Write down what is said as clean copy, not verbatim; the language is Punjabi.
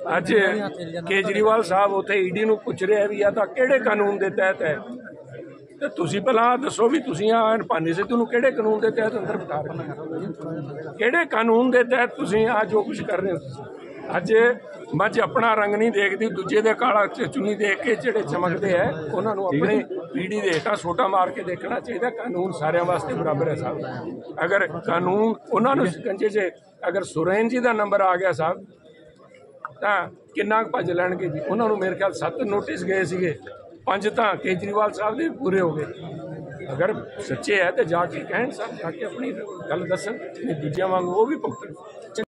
ਅੱਜ ਕੇਜਰੀਵਾਲ ਸਾਹਿਬ ਉੱਥੇ ਈਡੀ ਨੂੰ ਪੁੱਛ ਰਿਹਾ ਵੀ ਆ ਤਾਂ ਕਿਹੜੇ ਕਾਨੂੰਨ ਦੇ ਤਹਿਤ ਹੈ। ਤੇ ਤੁਸੀਂ ਪਹਿਲਾਂ ਦੱਸੋ ਵੀ ਤੁਸੀਂ ਆ ਭਾਨੀ ਸਿੱਧੂ ਨੂੰ ਕਿਹੜੇ ਕਾਨੂੰਨ ਦੇ ਤਹਿਤ ਅੰਦਰ ਬਿਠਾ ਰਹੇ, ਕਿਹੜੇ ਕਾਨੂੰਨ ਦੇ ਤਹਿਤ ਤੁਸੀਂ ਆ ਜੋ ਕੁਝ ਕਰ ਰਹੇ ਹੋ। ਅੱਜ ਮੱਝ ਆਪਣਾ ਰੰਗ ਨਹੀਂ ਦੇਖਦੀ, ਦੂਜੇ ਦੇ ਕਾਲਾ ਚੁੰਨੀ ਦੇਖ ਕੇ ਜਿਹੜੇ ਚਮਕਦੇ ਹੈ ਉਹਨਾਂ ਨੂੰ ਆਪਣੇ ਪੀੜੀ ਦੇ ਹੇਠਾਂ ਸੋਟਾ ਮਾਰ ਕੇ ਦੇਖਣਾ ਚਾਹੀਦਾ। ਕਾਨੂੰਨ ਸਾਰਿਆਂ ਵਾਸਤੇ ਬਰਾਬਰ ਹੈ ਸਾਹਿਬ। ਅਗਰ ਕਾਨੂੰਨ ਉਹਨਾਂ ਨੂੰ ਸ਼ਿਕੰਜੇ 'ਚ ਅਗਰ ਸੁਰੇਨ ਜੀ ਦਾ ਨੰਬਰ ਆ ਗਿਆ ਸਾਹਿਬ ਤਾਂ ਕਿੰਨਾ ਭੱਜ ਲੈਣਗੇ ਜੀ। ਉਹਨਾਂ ਨੂੰ ਮੇਰੇ ਖਿਆਲ 7 ਨੋਟਿਸ ਗਏ ਸੀਗੇ, 5 ਤਾਂ ਕੇਜਰੀਵਾਲ ਸਾਹਿਬ ਦੇ ਪੂਰੇ ਹੋ ਗਏ। ਅਗਰ ਸੱਚੇ ਹੈ ਤਾਂ ਜਾ ਕੇ ਕਹਿਣ ਸਾਹਿਬ, ਜਾ ਕੇ ਆਪਣੀ ਗੱਲ ਦੱਸਣ, ਦੂਜਿਆਂ ਵਾਂਗ ਉਹ ਵੀ ਭੁਗਤਣ।